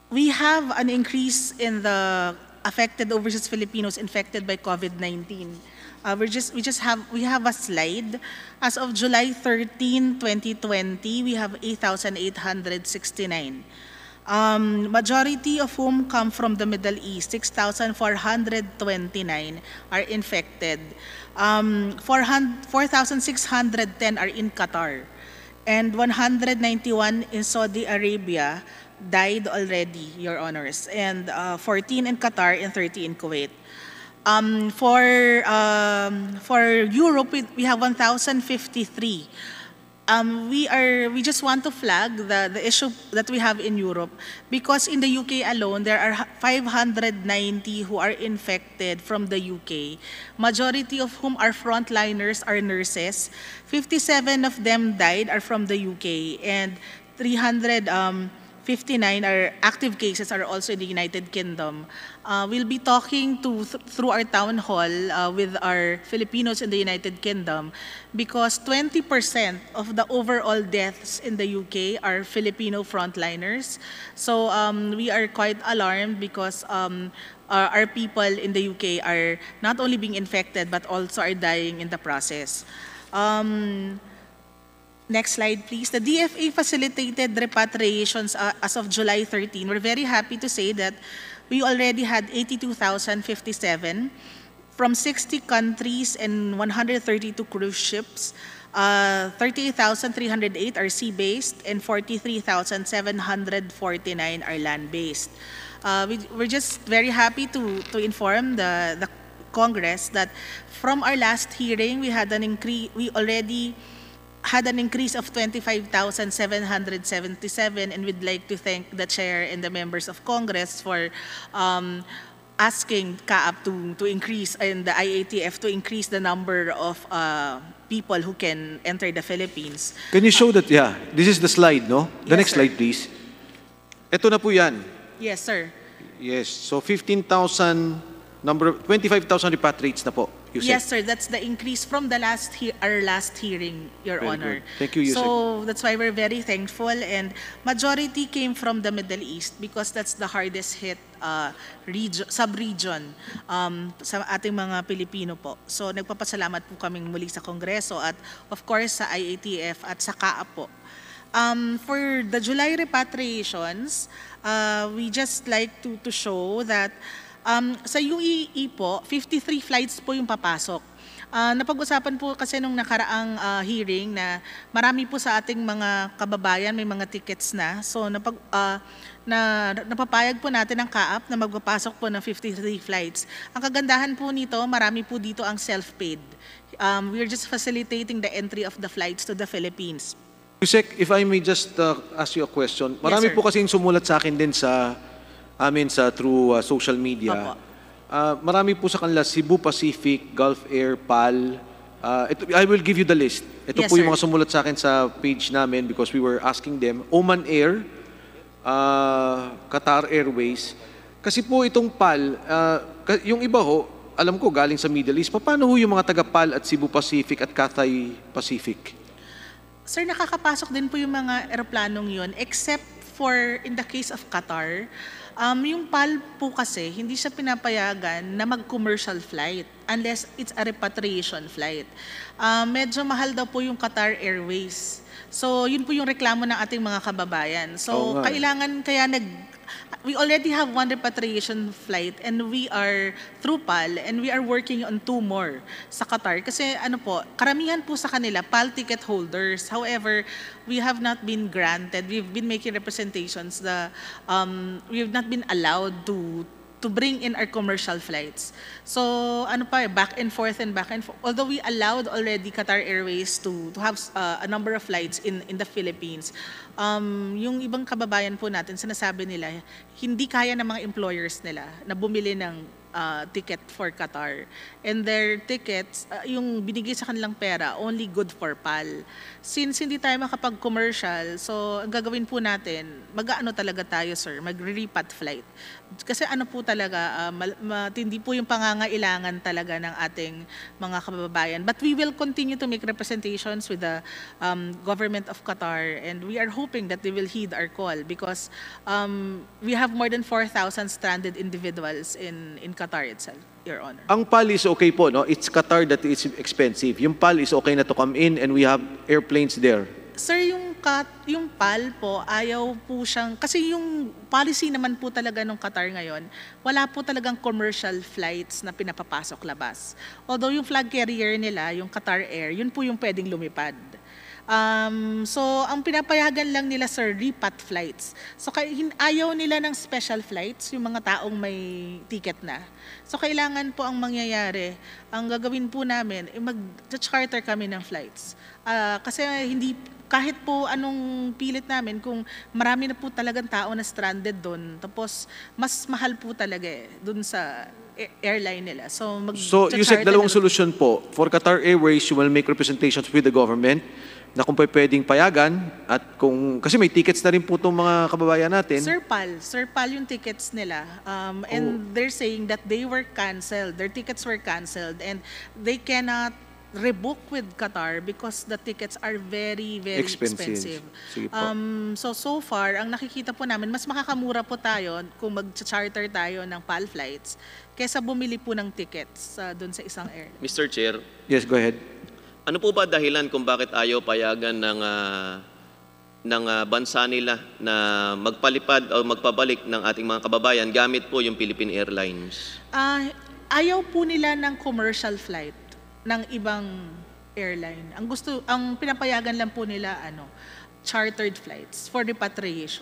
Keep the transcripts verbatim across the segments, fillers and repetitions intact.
we have an increase in the affected overseas Filipinos infected by COVID nineteen. Uh, we're just, we just have, we have a slide. As of July thirteenth, twenty twenty, we have eight thousand eight hundred sixty-nine. Um, majority of whom come from the Middle East, six thousand four hundred twenty-nine are infected. Um, four thousand six hundred ten are in Qatar, and one hundred ninety-one in Saudi Arabia died already, Your Honors, and uh, fourteen in Qatar and thirty in Kuwait. Um, for, um, for Europe, we, we have one thousand fifty-three. Um, we are we just want to flag the, the issue that we have in Europe, because in the U K alone there are five hundred ninety who are infected from the U K, majority of whom are frontliners, are nurses. fifty-seven of them died are from the U K, and three hundred fifty-nine are active cases are also in the United Kingdom. Uh, we'll be talking to th through our town hall uh, with our Filipinos in the United Kingdom, because twenty percent of the overall deaths in the U K are Filipino frontliners. So um, we are quite alarmed because um, our, our people in the U K are not only being infected but also are dying in the process. Um, Next slide, please. The D F A facilitated repatriations uh, as of July thirteenth. We're very happy to say that we already had eighty-two thousand fifty-seven from sixty countries and one hundred thirty-two cruise ships. Uh, thirty-eight thousand three hundred eight are sea-based and forty-three thousand seven hundred forty-nine are land-based. Uh, we, we're just very happy to, to inform the, the Congress that from our last hearing, we had an increase, we already had an increase of twenty-five thousand seven hundred seventy-seven, and we'd like to thank the Chair and the members of Congress for um, asking C A A P to, to increase, and the I A T F to increase the number of uh, people who can enter the Philippines. Can you show that? Yeah, this is the slide, no? The Yes, next sir. slide, please. Ito na po yan. Yes, sir. Yes, so fifteen thousand, number, twenty-five thousand repatriates na po. Yusek. Yes, sir. That's the increase from the last he our last hearing, Your Very Honor. good. Thank you, Yusek. So that's why we're very thankful, and majority came from the Middle East because that's the hardest hit uh, region, sub-region um, sa ating mga Pilipino po. So nagpapasalamat po kaming muli sa Kongreso at of course sa I A T F at sa C A A P po. Um, for the July repatriations, uh, we just like to, to show that Um, sa U A E po, fifty-three flights po yung papasok. Uh, napag-usapan po kasi nung nakaraang uh, hearing na marami po sa ating mga kababayan may mga tickets na. So napag, uh, na, napapayag po natin ang C A A P na magpapasok po ng fifty-three flights. Ang kagandahan po nito, marami po dito ang self-paid. Um, we're just facilitating the entry of the flights to the Philippines. Yusek, if I may just uh, ask you a question. Marami Yes, po kasing sumulat sa akin din sa amin sa through uh, social media. Uh, marami po sa kanila, Cebu Pacific, Gulf Air, P A L. Uh, ito, I will give you the list. Ito Yes, po yung sir. mga sumulat sa akin sa page namin because we were asking them. Oman Air, uh, Qatar Airways. Kasi po itong P A L, uh, yung iba ho, alam ko galing sa Middle East. Paano ho yung mga taga P A L at Cebu Pacific at Cathay Pacific? Sir, nakakapasok din po yung mga eroplanong yun, except for in the case of Qatar. Um, yung P A L po kasi, hindi siya pinapayagan na mag-commercial flight unless it's a repatriation flight. Uh, medyo mahal daw po yung Qatar Airways. So, yun po yung reklamo ng ating mga kababayan. So, Oo nga. kailangan kaya nag... We already have one repatriation flight and we are through P A L and we are working on two more sa Qatar. Kasi ano po, karamihan po sa kanila, P A L ticket holders. However, we have not been granted. We've been making representations. The, um, we have not been allowed to to bring in our commercial flights. So, ano pa, back and forth and back and forth. Although we allowed already Qatar Airways to, to have uh, a number of flights in, in the Philippines, um, yung ibang kababayan po natin, sinasabi nila, hindi kaya ng mga employers nila na bumili ng uh, ticket for Qatar. And their tickets, uh, yung binigay sa kanilang pera, only good for P A L. Since hindi tayo makapag-commercial, so ang gagawin po natin, mag-ano talaga tayo, sir, mag-repat flight. Kasi ano po talaga, uh, matindi po yung pangangailangan talaga ng ating mga kababayan. But we will continue to make representations with the um, government of Qatar, and we are hoping that they will heed our call because um, we have more than four thousand stranded individuals in, in Qatar itself, Your Honor. Ang P A L is okay po, no? It's Qatar that is expensive. Yung P A L is okay na to come in and we have airplanes there. Sir, yung, kat, yung P A L po, ayaw po siyang, kasi yung policy naman po talaga ng Qatar ngayon, wala po talagang commercial flights na pinapapasok labas. Although yung flag carrier nila, yung Qatar Air, yun po yung pwedeng lumipad. Um, so, ang pinapayagan lang nila, sir, repat flights. So, kay, ayaw nila ng special flights, yung mga taong may ticket na. So, kailangan po ang mangyayari, ang gagawin po namin, eh, mag-charter kami ng flights. Uh, kasi hindi, kahit po anong pilit namin, kung marami na po talagang tao na stranded doon, tapos mas mahal po talaga eh, doon sa airline nila. So, mag So, you said dalawang solusyon po. For Qatar Airways, you will make representations with the government na kung pwedeng payagan at kung, kasi may tickets na rin po itong mga kababayan natin. Sir P A L, Sir P A L yung tickets nila. Um, and oh. they're saying that they were canceled. Their tickets were canceled and they cannot rebook with Qatar because the tickets are very, very expensive. expensive. Um, so, so far, ang nakikita po namin, mas makakamura po tayo kung mag-charter tayo ng P A L flights kaysa bumili po ng tickets uh, doon sa isang airline. Mister Chair. Yes, go ahead. Ano po ba dahilan kung bakit ayaw payagan ng, uh, ng uh, bansa nila na magpalipad o magpabalik ng ating mga kababayan gamit po yung Philippine Airlines? Uh, ayaw po nila ng commercial flight ng ibang airline. Ang gusto, ang pinapayagan lang po nila ano, chartered flights for repatriation.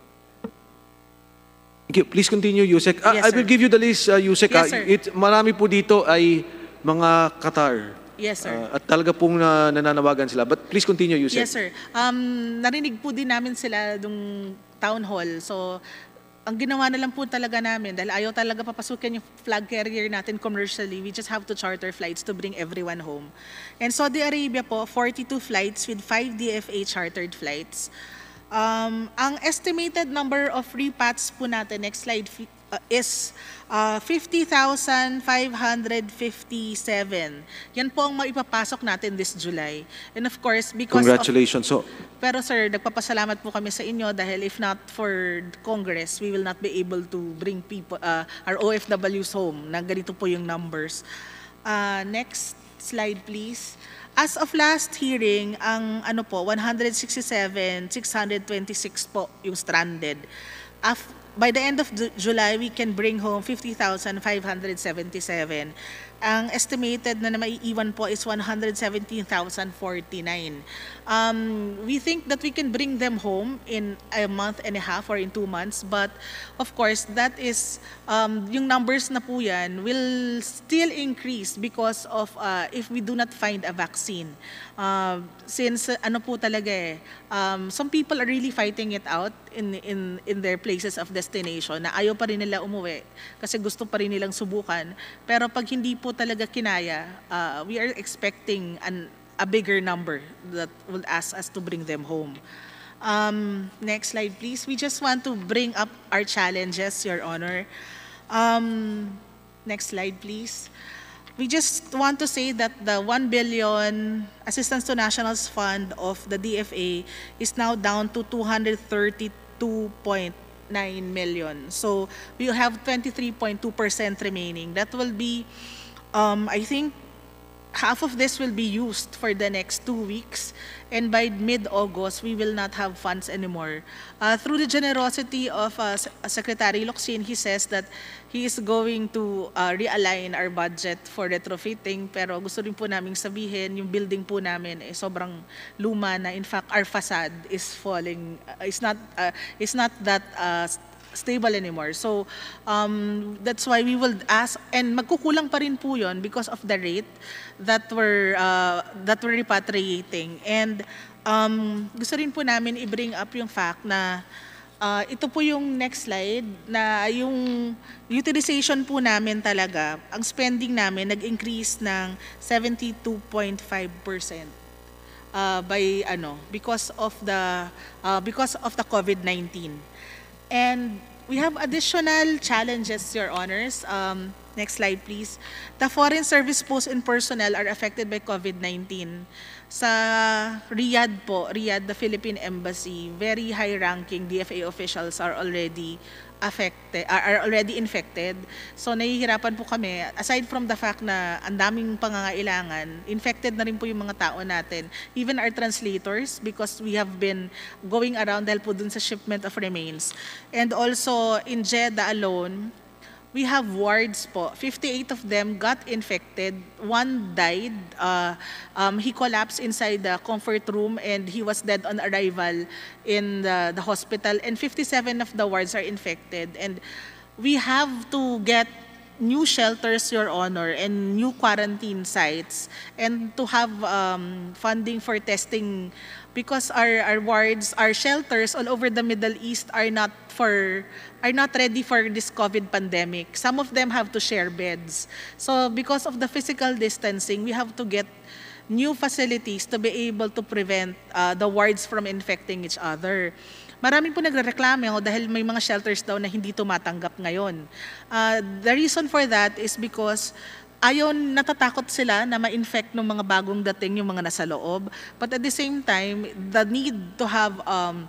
Thank you. Please continue, Yusek. Uh, Yes, I will give you the list, uh, Yusek. Yes, uh, it, marami po dito ay mga Qatar. Yes, sir. Uh, at talaga pong na, nananawagan sila. But please continue, Yusek. Yes, sir. Um, narinig po din namin sila nung town hall. So, ang ginawa na lang po talaga namin, dahil ayaw talaga papasukin yung flag carrier natin commercially, we just have to charter flights to bring everyone home. And Saudi Arabia po, forty-two flights with five D F A chartered flights. Um, ang estimated number of repats po natin, next slide, uh, is uh, fifty thousand five hundred fifty-seven. Yan po ang maipapasok natin this July. And of course, because Congratulations. of... So, Pero sir, nagpapasalamat po kami sa inyo dahil if not for Congress, we will not be able to bring people, uh, our O F Ws home na ganito po yung numbers. Uh, next slide please. As of last hearing, ang ano po, one hundred sixty-seven thousand six hundred twenty-six po yung stranded. Af by the end of July, we can bring home fifty thousand five hundred seventy-seven. Ang estimated na na maiiwan po is one hundred seventeen thousand forty-nine. Um, we think that we can bring them home in a month and a half or in two months, but of course, that is, um, yung numbers na po yan will still increase because of uh, if we do not find a vaccine. Uh, since uh, ano po talaga eh, um, some people are really fighting it out in, in, in their places of destination na ayaw pa rin nila umuwi kasi gusto pa rin nilang subukan. Pero pag hindi po talaga kinaya, uh, we are expecting an, a bigger number that will ask us to bring them home. Um, next slide, please. We just want to bring up our challenges, Your Honor. Um, next slide, please. We just want to say that the one billion Assistance to Nationals Fund of the D F A is now down to two hundred thirty-two point nine million. So we will have twenty-three point two percent remaining. That will be, um, I think, half of this will be used for the next two weeks. And by mid-August, we will not have funds anymore. Uh, through the generosity of uh, Secretary Locsin, he says that he is going to uh, realign our budget for retrofitting. Pero gusto rin po namin sabihin, yung building po namin eh, sobrang luma na. In fact, our facade is falling, uh, is not, uh, is not that uh, stable anymore. So um, that's why we will ask, and magkukulang pa rin po yun because of the rate that we're, uh, that we're repatriating. And um, gusto rin po namin i-bring up yung fact na Uh, ito po yung next slide na yung utilization po namin talaga, ang spending namin nag-increase ng seventy-two point five percent uh, by ano because of the uh, because of the COVID nineteen. And we have additional challenges, Your Honors. Um, next slide, please. The foreign service posts and personnel are affected by COVID nineteen. Sa Riyadh po, Riyadh, the Philippine Embassy, very high-ranking D F A officials are already affected, are already infected. So nahihirapan po kami, aside from the fact na ang daming pangangailangan, infected na rin po yung mga tao natin, even our translators, because we have been going around dahil po dun sa shipment of remains. And also in Jeddah alone, we have wards po. fifty-eight of them got infected. One died. Uh, um, he collapsed inside the comfort room and he was dead on arrival in the, the hospital. And fifty-seven of the wards are infected. And we have to get new shelters, Your Honor, and new quarantine sites, and to have um, funding for testing, because our, our wards, our shelters all over the Middle East are not for are not ready for this COVID pandemic. Some of them have to share beds. So because of the physical distancing, we have to get new facilities to be able to prevent uh, the wards from infecting each other. Maraming po nagrereklamo dahil may mga shelters daw na hindi tumatanggap ngayon. Uh, the reason for that is because ayon, natatakot sila na ma-infect ng mga bagong dating yung mga nasa loob. But at the same time, the need to have um,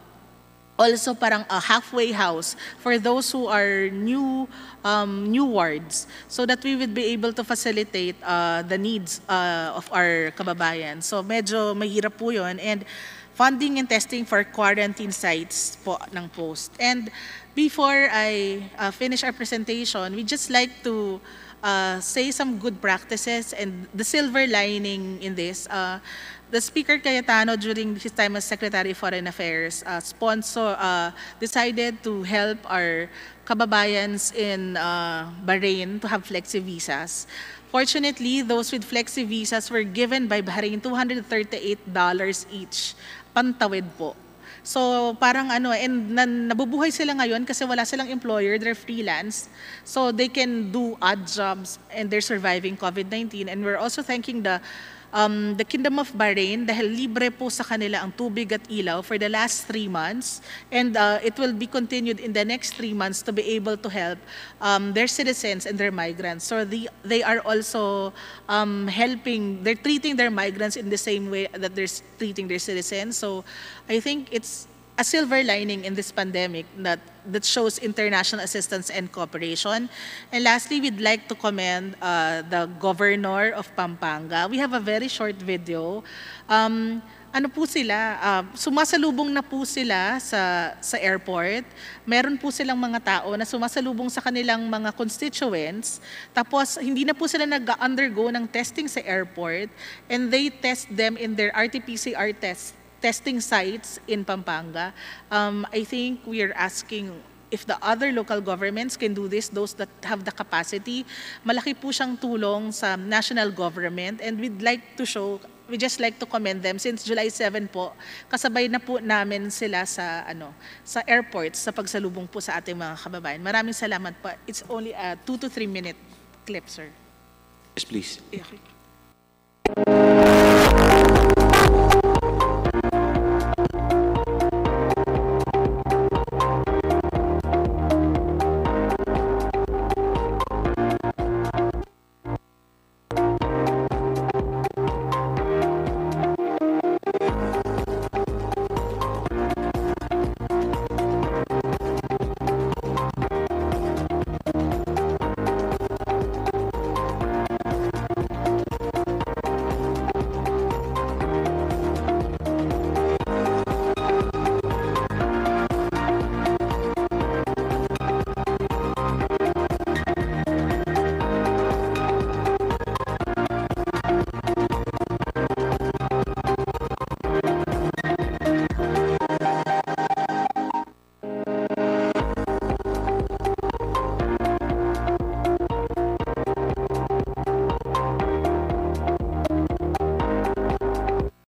also parang a halfway house for those who are new um, new wards, so that we would be able to facilitate uh, the needs uh, of our kababayan. So medyo mahirap po yun. And funding and testing for quarantine sites po ng post. And before I uh, finish our presentation, we just like to uh, say some good practices and the silver lining in this. Uh, the Speaker Cayetano, during his time as Secretary of Foreign Affairs, uh, sponsor uh, decided to help our kababayans in uh, Bahrain to have flexi visas. Fortunately, those with flexi visas were given by Bahrain two hundred thirty-eight dollars each, pantawid po. So parang ano, and nan, nabubuhay sila ngayon kasi wala silang employer, they're freelance. So they can do odd jobs and they're surviving COVID nineteen. And we're also thanking the Um, the Kingdom of Bahrain dahil libre po sa kanila ang tubig at ilaw for the last three months, and uh, it will be continued in the next three months to be able to help um, their citizens and their migrants. So the, they are also um, helping, they're treating their migrants in the same way that they're treating their citizens. So I think it's a silver lining in this pandemic that, that shows international assistance and cooperation. And lastly, we'd like to commend uh, the Governor of Pampanga. We have a very short video. Um, ano po sila, uh, sumasalubong na po sila sa, sa airport. Meron po silang mga tao na sumasalubong sa kanilang mga constituents. Tapos hindi na po sila nag-undergo ng testing sa airport, and they test them in their R T P C R test testing sites in Pampanga. Um, I think we are asking if the other local governments can do this, those that have the capacity. Malaki po siyang tulong sa national government, and we'd like to show, we just like to commend them since July seventh po, kasabay na po namin sila sa ano sa airports sa pagsalubong po sa ating mga kababayan. Maraming salamat po. It's only a two to three minute clip, sir. Yes, please. Okay.